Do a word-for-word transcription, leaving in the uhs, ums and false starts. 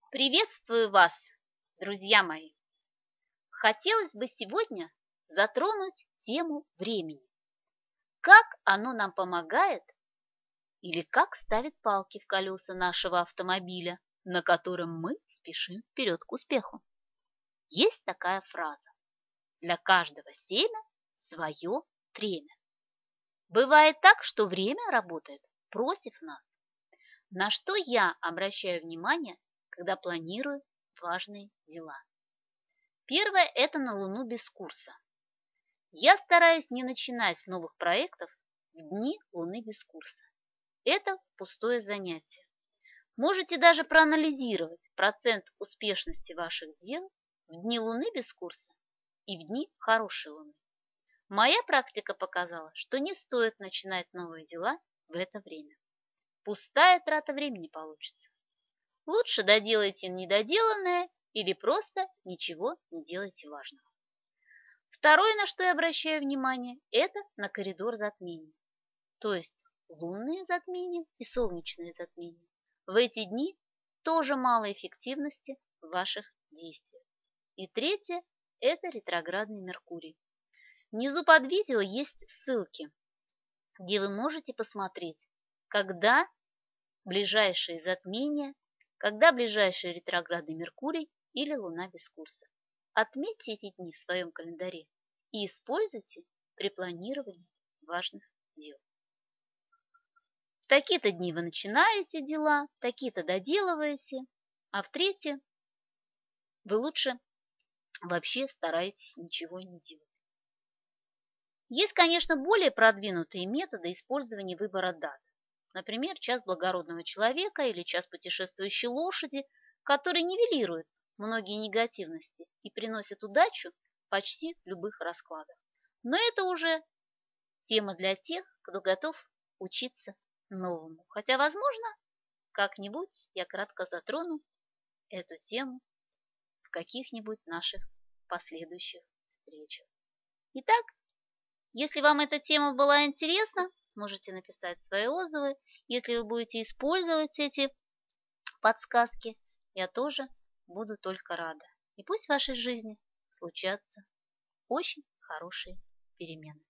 Приветствую вас, друзья мои! Хотелось бы сегодня затронуть тему времени. Как оно нам помогает или как ставит палки в колеса нашего автомобиля, на котором мы спешим вперед к успеху. Есть такая фраза: для каждого семя свое время. Бывает так, что время работает против нас. На что я обращаю внимание, когда планирую важные дела? Первое – это на Луну без курса. Я стараюсь не начинать с новых проектов в дни Луны без курса. Это пустое занятие. Можете даже проанализировать процент успешности ваших дел в дни Луны без курса и в дни хорошей Луны. Моя практика показала, что не стоит начинать новые дела в это время. Пустая трата времени получится. Лучше доделайте недоделанное или просто ничего не делайте важного. Второе, на что я обращаю внимание, это на коридор затмений, то есть лунные затмения и солнечные затмения. В эти дни тоже мало эффективности в ваших действиях. И третье – это ретроградный Меркурий. Внизу под видео есть ссылки, где вы можете посмотреть, когда ближайшие затмения, когда ближайший ретроградный Меркурий или Луна без курса. Отметьте эти дни в своем календаре и используйте при планировании важных дел. В такие-то дни вы начинаете дела, такие-то доделываете, а в третьи вы лучше вообще стараетесь ничего не делать. Есть, конечно, более продвинутые методы использования выбора дат. Например, час благородного человека или час путешествующей лошади, который нивелирует многие негативности и приносит удачу почти в любых раскладах. Но это уже тема для тех, кто готов учиться новому. Хотя, возможно, как-нибудь я кратко затрону эту тему в каких-нибудь наших последующих встречах. Итак, если вам эта тема была интересна, можете написать свои отзывы. Если вы будете использовать эти подсказки, я тоже буду только рада. И пусть в вашей жизни случатся очень хорошие перемены.